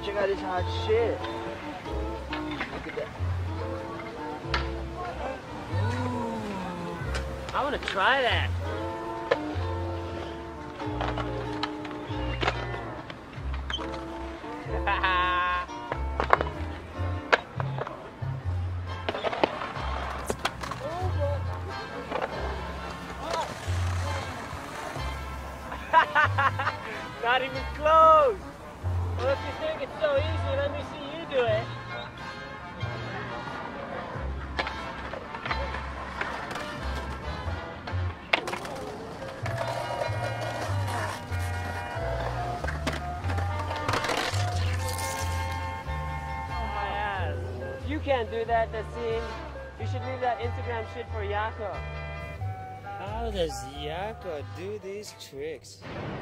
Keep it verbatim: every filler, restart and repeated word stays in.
check out this hot shit. Look at that. I want to try that. Not even close. Well, if you think it's so easy, let me see you do it. My ass. If you can't do that, Nassim, you should leave that Instagram shit for Yako. How does Yako do these tricks?